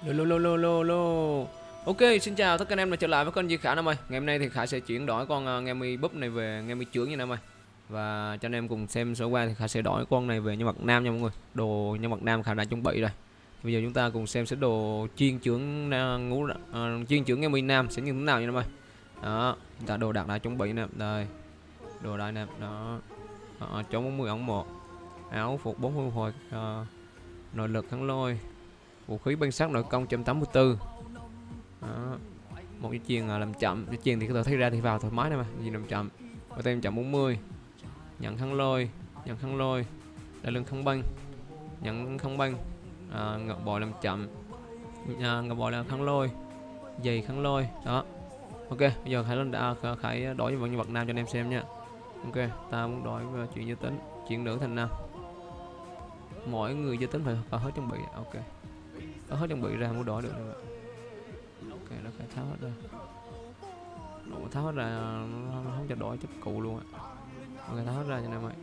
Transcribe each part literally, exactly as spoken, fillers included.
Lô lô lô lô lô. Ok, xin chào tất cả anh em đã trở lại với kênh Duy Khả Nam ơi. Ngày hôm nay thì Khả sẽ chuyển đổi con uh, nghe mi búp này về nghe mi trưởng nha Nam ơi. Và cho anh em cùng xem sơ qua thì Khả sẽ đổi con này về nhân vật nam nha mọi người. Đồ nhân vật nam Khả đã chuẩn bị rồi. Bây giờ chúng ta cùng xem sơ đồ chuyên trưởng uh, ngũ uh, chuyên trưởng nghe mi nam sẽ như thế nào nha Nam ơi. Đó, chúng ta đồ đạc đã chuẩn bị nè, đây. Đồ đây nè, đó. Đó, chống bốn mươi ống một. Áo phục bốn mươi hồi uh, nội lực kháng lôi. Vũ khí băng sắc nội công một trăm tám mươi tư. Đó. Một cái chiên làm chậm, cái chiên thì có thể thấy ra thì vào thoải mái này mà, gì làm chậm. Và thêm chậm bốn mươi. Nhận kháng lôi, nhận kháng lôi. Đai lưng không băng. Nhận không băng. À, ngọc bội làm chậm. À, ngọc bội làm kháng lôi. Giày kháng lôi, đó. Ok, bây giờ Khải lên đã Khải đổi nhân vật nhân vật nam cho anh em xem nha. Ok, ta muốn đổi chuyện giới tính, chuyện nữ thành nam. Mỗi người giới tính phải có hết chuẩn bị, ok. Có hết chuẩn bị ra muốn đổi được nữa. Ok, nó phải tháo hết ra. Nó tháo hết ra, nó không cho đổi chấp cụ luôn á. Ok, tháo hết ra cho nên mày.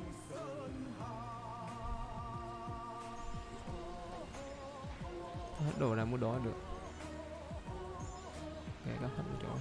Tháo hết đồ ra muốn đổi được. Ok, có hết chỗ.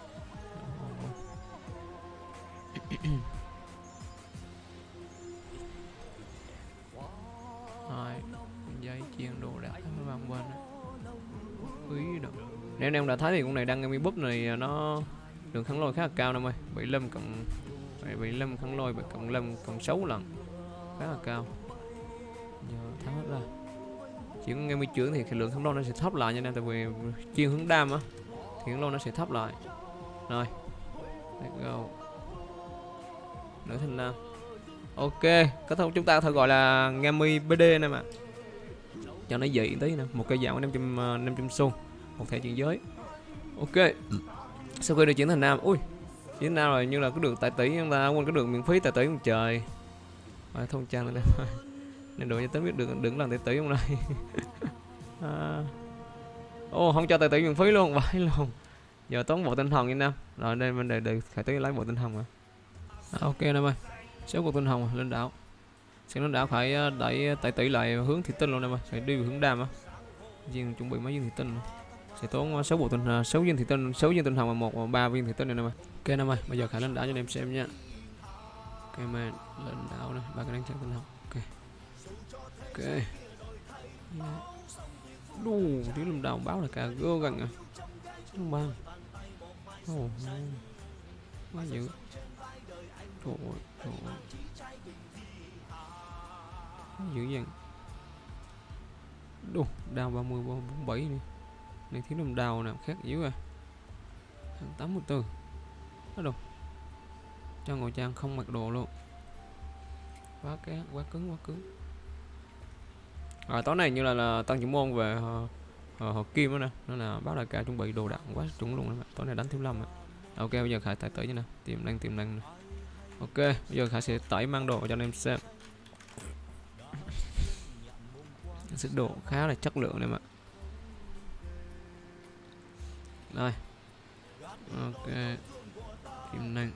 Rồi, giấy chiên đồ đạc nó văng bên á. Quý đâu. Nếu anh em đã thấy thì con này đăng mi búp này nó đường kháng lôi khá là cao em ơi, bảy mươi lăm cộng bảy mươi lăm kháng lôi bảy cộng năm cộng sáu lần, khá là cao. Giờ tháo hết ra. Chỉ có nghe mi trưởng thì cái lượng kháng lôi nó sẽ thấp lại nha anh em, tại vì chuyên hướng đam á thì kháng lôi nó sẽ thấp lại. Rồi, let's go. Nữ thanh nam. Ok, có thông chúng ta thôi gọi là nghe mi bê đê này mà. Cho nó dị tí nè, một cây dạo năm trăm năm trăm xu, một thẻ chuyển giới. Ok. Sau khi được chuyển thành nam, ui, chuyển nam rồi, như là cái đường tại tỷ chúng ta quên cái đường miễn phí tại tỷ con trời. Phải thông trang lên đây. Nên đội cho tính biết được đừng lần tại tỷ không này. À. Ô, không cho tại tỷ miễn phí luôn, vãi luôn. Giờ tốn bộ tinh thần như nam. Rồi đây bên đây để Khải tí lấy bộ tinh thần mà. À, ok nam ơi. Số bộ tinh thần lên đảo. Sẽ lên đảo phải đẩy tại tỷ lại hướng thị tinh luôn em ơi, phải đi về hướng đam á. Riêng chuẩn bị mấy viên thị tinh sẽ tốn sáu bộ tinh sáu viên thị tinh sáu viên tinh thần và một và ba viên thị tinh này em ơi. Ok em ơi, bây giờ Khải lên đảo cho anh em xem nha. Ok em ơi, lên đảo này ba cái đánh trang tinh thần. Ok. Ok. Đu, tiếng lâm đào báo là cả gơ gần à. Không ba. Oh, quá dữ. Trời ơi, trời ơi. Dữ dằn. Đu, đào ba mươi bốn mươi bảy đi. Này thiếu lâm đào nào khác dữ à. tám mươi tư. Bắt đầu. Cho ngồi trang không mặc đồ luôn. Quá cái quá cứng quá cứng. À, tối này như là, là tăng trưởng môn về uh, uh, hợp kim đó nè, nó là báo đại ca chuẩn bị đồ đạc quá chuẩn luôn đó. Tối nay đánh thiếu lâm à. Ok, bây giờ Khải tải tới như nè, tiềm năng tiềm năng. Ok, bây giờ Khải sẽ tải mang đồ cho anh em xem. Sức độ khá là chất lượng này mà. Đây. Ok. Tiềm năng.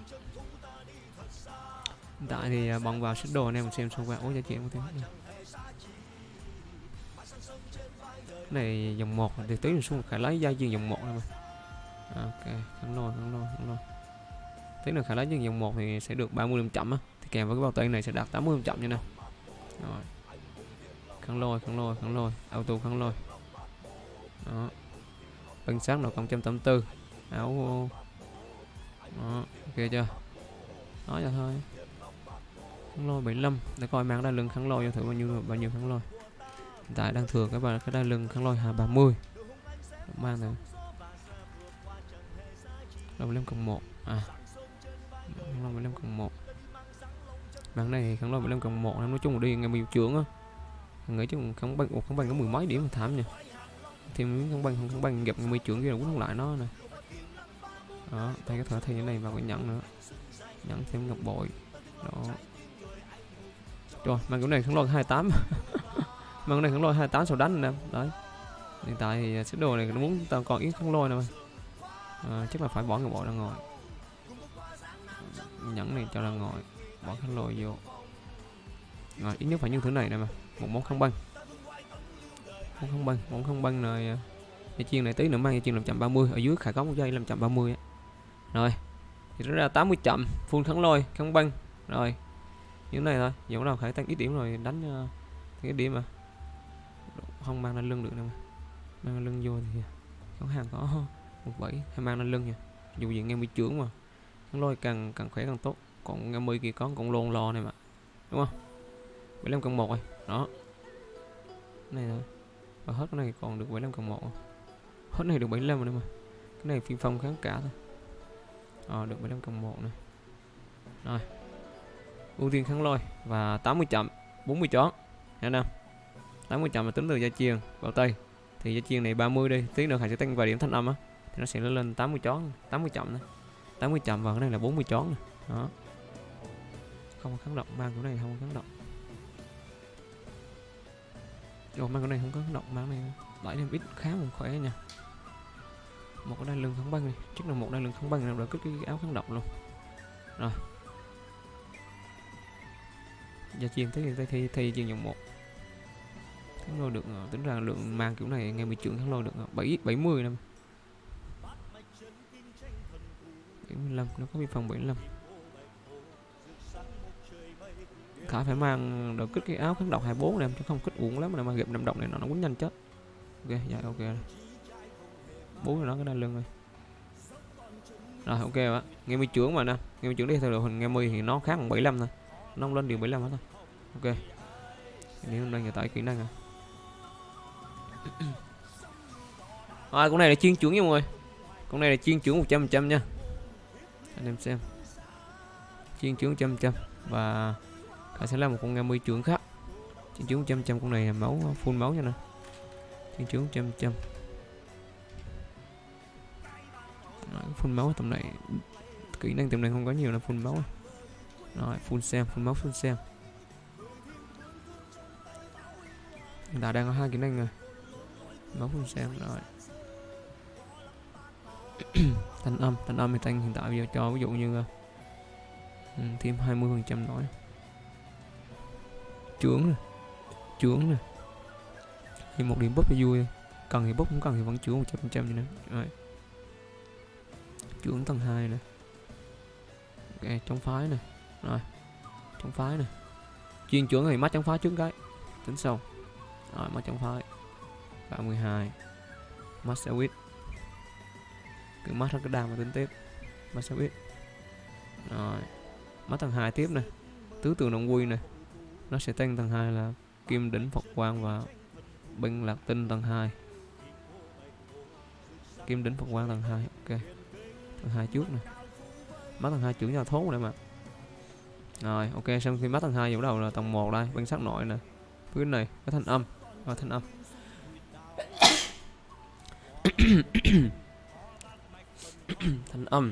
Hiện tại thì bằng vào sức độ anh em xem xong qua. Ôi giá trị một tiếng. Này dòng một thì tí xuống Khải lấy gia viên dòng một này mà. Ok, kháng lôi kháng lôi kháng lôi. Tí nữa Khải lấy viên dòng một thì sẽ được ba mươi điểm chậm á, thì kèm với cái bao tay này sẽ đạt tám mươi điểm chậm như nào. Rồi. Kháng lôi kháng lôi kháng lôi, auto kháng lôi. Đó. Băng sát nội công một trăm tám mươi tư. Áo. Đó, ok chưa? Nói cho thôi. Kháng lôi bảy mươi lăm, để coi mang đai lưng kháng lôi cho thử bao nhiêu bao nhiêu kháng lôi. Hiện tại đang thừa cái cái đai lưng kháng lôi ba mươi. Mang này. bảy mươi lăm cộng một. À. bảy mươi lăm cộng một. Bản này kháng lôi bảy mươi lăm cộng một, nói chung là đi ngày miêu trưởng á. Nghĩ chứ kháng băng, kháng băng có mười mấy điểm mà thảm nha. Thêm miếng kháng băng không kháng băng gặp ngày miêu trưởng kia là quýnh lại nó nè. Đó, thấy cái thở thì cái này vào cái nhẫn nữa. Nhẫn thêm ngọc bội. Đó. Rồi, mang cái này kháng lôi hai mươi tám. Mang cái này kháng lôi hai mươi tám sau đánh nè. Đấy. Hiện tại thì xếp đồ này nó muốn tao còn ít kháng lôi nè. À, chắc là phải bỏ ngọc bội ra ngoài. Nhẫn này cho ra ngoài, bỏ kháng lôi vô. Rồi, ít nhất phải như thứ này nè mà. Một món không băng. Món không băng, món không băng này Dây chuyền này tí nữa mang dây chuyền năm trăm ba mươi, ở dưới khải có một dây năm trăm ba mươi á. Rồi thì nó ra tám mươi chậm, full kháng lôi kháng băng. Rồi những này thôi, giống nào khải tăng ít điểm rồi đánh uh, cái điểm mà không mang lên lưng được đâu mà. Mang lên lưng vô thì có hàng có một bảy hay mang lên lưng nha, dù gì nghe mươi trưởng mà kháng lôi càng càng khỏe càng tốt. Còn nghe mươi kia có con lon lo này mà, đúng không? bảy mươi lăm cộng một rồi đó, cái này thôi. Và hết cái này còn được bảy mươi lăm cộng một, hết này được bảy mươi lăm rồi nữa mà. Cái này phi phong kháng cả thôi. Ờ, được bảy mươi lăm cộng một này. Rồi ưu tiên kháng lôi và tám mươi chậm, bốn mươi chón nha nào. tám mươi chậm là tính từ dây chuyền vào tay, thì dây chuyền này ba mươi đi, tí nữa Khải sẽ tăng vài điểm thanh âm á, thì nó sẽ lên tám mươi chón, tám mươi chậm này. tám mươi chậm vào cái này là bốn mươi chón này. Đó, không có kháng động, mang cái này không có kháng động. Rồi mang cái này không có kháng động, mang này đẩy thêm ít khá còn khỏe nha. Một cái đai lưng kháng băng này, chắc là một đai lưng kháng băng nào đã kích cái áo kháng động luôn. Rồi gia chiên tới đây thi thi chiên dòng một kháng lôi được, tính ra lượng mang kiểu này nghe bị trưởng kháng lôi được bảy bảy mươi năm, bảy mươi lăm, nó có bị phòng bảy mươi lăm. Khả phải mang đợt kích cái áo kháng độc hai mươi bốn này chứ không kích uổng lắm, mà mà gặp năm độc này nó nó quýnh nhanh chết. Ok dạ ok rồi. Bốn rồi nó cái đai lưng rồi. Rồi ok bạn, nghe mươi trưởng mà nè, nghe mươi trưởng đi theo đội hình nghe mươi thì nó khác bằng bảy mươi lăm thôi, nó không lên điều bảy mươi lăm hết thôi. Ok, nếu đang giờ tải kỹ năng à. Rồi con này là chiên trưởng nha mọi người, con này là chiên trưởng một trăm phần trăm nha anh em xem, chiên trưởng một trăm phần trăm và Khải sẽ là một con nghe mươi trưởng khác. Chiên trưởng một trăm phần trăm con này là máu full máu nha nè, chiên trưởng một trăm phần trăm. Full máu tầm này, kỹ năng tầm này không có nhiều là full máu. Rồi full xem, full máu full xem. Hiện tại đang có hai kỹ năng rồi, máu full xem rồi. Thanh âm, thanh âm thì thanh hiện tại bây giờ cho ví dụ như uh, thêm hai mươi phần trăm nữa. Chướng nè, chướng nè. Thì một điểm búp cho vui, cần thì búp, không cần thì vẫn chướng một trăm phần trăm như nữa. Rồi. Chướng tầng hai nè. Ok, chống phái nè. Rồi. Chống phái nè. Chuyên chướng thì mắt chống phái trước cái. Tính sau. Rồi mắt chống phái. ba mươi hai. Mắt sẽ quýt. Cứ mắt nó cái đam mà tính tiếp. Mắt sẽ quýt. Rồi. Mắt tầng hai tiếp nè. Tứ tường đồng quy nè. Nó sẽ tăng tầng hai là kim đỉnh Phật quang và binh lạc tinh tầng hai. Kim đỉnh Phật quang tầng hai. Ok. Tầng hai trước nè. Mắt tầng hai trưởng cho thốn này mà. Rồi ok, xong khi mắt tầng hai bắt đầu là tầng một đây, bên sắc nội nè. Phía này cái thanh âm, và thanh âm. Thanh âm.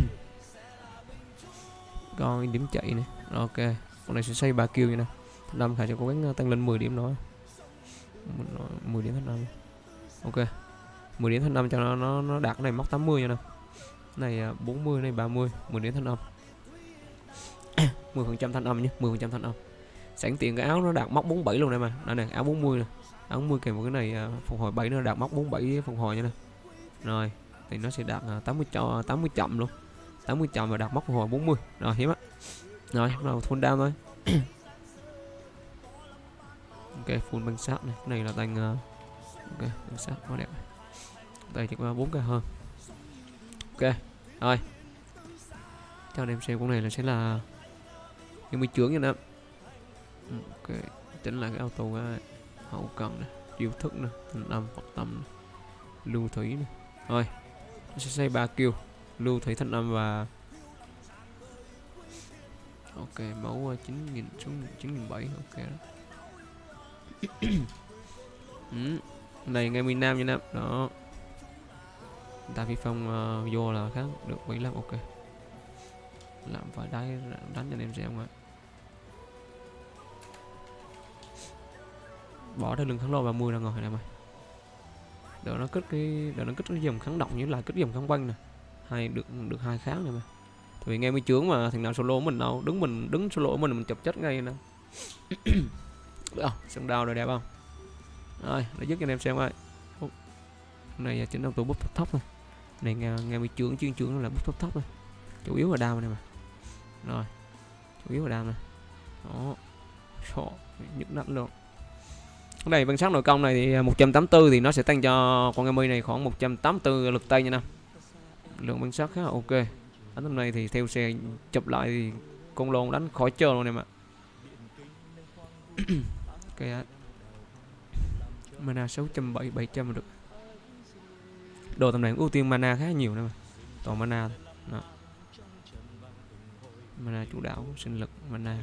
Con điểm chạy này. Rồi, ok, con này sẽ xây ba kill như nè. Thanh âm Khải sẽ cố gắng tăng lên mười điểm nữa. mười điểm thanh âm. Ok. mười điểm thanh âm cho nó nó nó đạt cái này móc tám mươi nha nè. Này bốn mươi, này ba mươi, mười điểm thanh âm. mười phần trăm thanh âm nhé, mười phần trăm thanh âm. Sẵn tiện cái áo nó đạt móc bốn mươi bảy luôn này mà. Đây này, áo bốn mươi nè. Áo bốn mươi kèm một cái này phục hồi bảy nó đạt móc bốn mươi bảy phục hồi nha nè. Rồi, thì nó sẽ đạt tám mươi cho tám mươi chậm luôn. tám mươi chậm và đạt móc phục hồi bốn mươi. Rồi hiếm á. Rồi, bắt đầu full down thôi. Ok, full băng sát này. Cái này là tăng uh... ok, băng sát quá đẹp. Đây chỉ có bốn k hơn. Ok, rồi. Cho anh em xem con này là sẽ là cái mươi trưởng nha nè. Ok, chỉnh lại cái auto cái hậu cần nè, chiêu thức nè, thanh âm, Phật tâm nè, lưu thủy nè. Rồi, nó sẽ xây ba kill, lưu thủy, thanh âm và ok, máu chín nghìn xuống chín nghìn bảy trăm. Ok đó. ừ. Này ngay miền Nam nha nè. Đó. Ta phi phong uh, vô là khác được bảy mươi lăm. Ok, làm phải đánh đánh cho anh em xem rồi. Bỏ ra lưng kháng lôi ba mươi ra ngồi này mày. Đỡ nó kích cái đỡ nó kích cái dòng kháng động như là kích dòng kháng băng nè. Hay được được hai kháng này mà. Vì nghe mới chướng mà thằng nào solo mình đâu, đứng mình đứng solo mình mình chụp chết ngay nè. Được không? Sân đau rồi đẹp không? Rồi, để giúp cho anh em xem coi. Này chính auto búp thấp thấp thôi. Này nghe nghe bị trưởng chuyên trưởng là búp thấp thấp thôi. Chủ yếu là đam này mà. Rồi. Chủ yếu là đam này. Đó. Trời, nhức nách luôn. Cái này bản sắc nội công này thì một trăm tám mươi tư thì nó sẽ tăng cho con Gami này khoảng một trăm tám mươi tư lực tay nha năm. Lượng bản sắc khá là ok. Đánh tầm này thì theo xe chụp lại thì con lôn đánh khỏi chơi luôn em ạ. Ok á. Mana sáu trăm bảy mươi, bảy trăm được. Đồ tầm này ưu tiên mana khá nhiều nè mà. Toàn mana thôi. Đó. Mana chủ đạo, sinh lực, mana.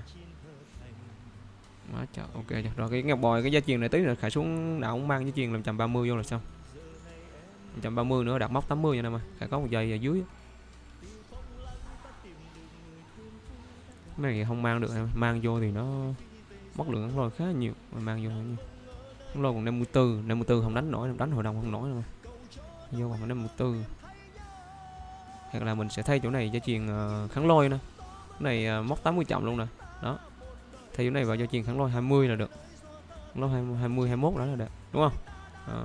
Đó, trời, ok rồi. Rồi cái ngọc bòi cái giá truyền này tí nữa khải xuống đảo mang giá truyền làm một trăm ba mươi vô là xong. một trăm ba mươi nữa đặt móc tám mươi nha nè mà. Khải có một giây ở dưới. Cái này không mang được, mang vô thì nó mất lượng rồi khá nhiều, mà mang vô nhiều. Không lo còn năm mươi tư, năm mươi tư không đánh nổi, đánh hội đồng không nổi đâu. Vô còn năm mươi tư. Hoặc là mình sẽ thay chỗ này cho truyền uh, kháng lôi nè. Cái này uh, móc tám mươi chậm luôn nè. Đó. Thay chỗ này vào cho truyền kháng lôi hai mươi là được. Kháng lôi hai mươi, hai mươi, hai mươi mốt đó là được, đúng không? Đó.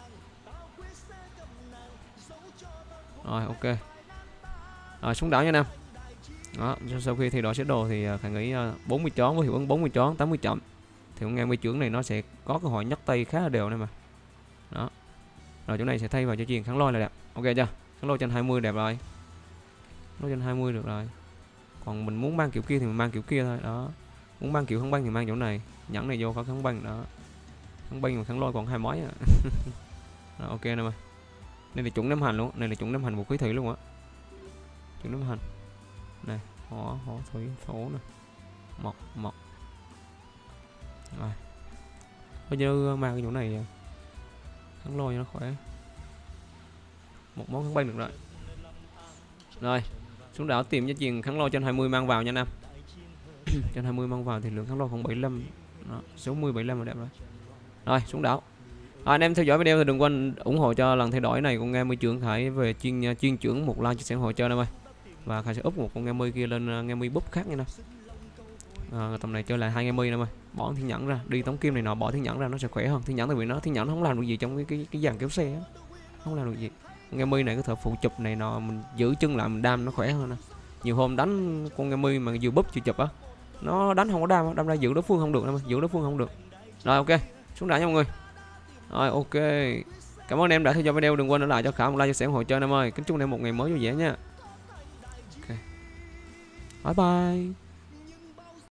Rồi ok. Rồi xuống đảo nha Nam. Đó, sau khi thay đổi sơ đồ thì Khải nghĩ bốn mươi chón với hiệu ứng bốn mươi chón, tám mươi chậm. Thì con nghe mươi trưởng này nó sẽ có cơ hội nhấc tay khá là đều này mà. Đó. Rồi chỗ này sẽ thay vào cho truyền kháng lôi là đẹp. Ok chưa? Kháng lôi trên hai mươi đẹp rồi. Kháng lôi trên hai mươi được rồi. Còn mình muốn mang kiểu kia thì mình mang kiểu kia thôi. Đó. Muốn mang kiểu kháng băng thì mang chỗ này. Nhẫn này vô có kháng băng đó. Kháng băng mà kháng lôi còn hai mấy à. Rồi, ok nè mà. Đây là chuẩn ném hành luôn, này là chuẩn ném hành vũ khí thủy luôn á. Chuẩn ném hành. Này, hỏa, hỏa thủy, thổ nè. Mộc, mộc. Rồi. Bây giờ mang cái chỗ này kháng lôi cho nó khỏe. Một món kháng băng được rồi. Rồi, xuống đảo tìm giá truyền kháng lôi trên hai mươi mang vào nha Nam. Trên hai mươi mang vào thì lượng kháng lôi khoảng bảy mươi lăm. Đó, sáu mươi bảy mươi lăm là đẹp rồi. Rồi, xuống đảo. À, anh em theo dõi video thì đừng quên ủng hộ cho lần thay đổi này con nghe mươi trưởng Khải về chuyên chuyên trưởng một like chia sẻ hỗ trợ em ơi. Và Khải sẽ úp một con nghe mươi kia lên nghe mươi búp khác nha nè. À, tầm này chơi lại hai nghe mươi nè ơi. Bỏ thiên nhẫn ra, đi tống kim này nọ bỏ thiên nhẫn ra nó sẽ khỏe hơn. Thiên nhẫn tại vì nó thiên nhẫn nó không làm được gì trong cái cái cái dàn kéo xe á. Không làm được gì. Nghe mươi này có thể phụ chụp này nọ mình giữ chân lại mình đam nó khỏe hơn nè. Nhiều hôm đánh con nghe mươi mà vừa búp chưa chụp á, nó đánh không có đam, đam ra giữ đối phương không được nè, giữ đối phương không được. Rồi ok, xuống đảo nha mọi người. Rồi ok. Cảm ơn em đã theo dõi video, đừng quên để lại cho Khải một like chia sẻ ủng hộ cho em ơi. Kính chúc em một ngày mới vui vẻ nha. Ok. Bye bye.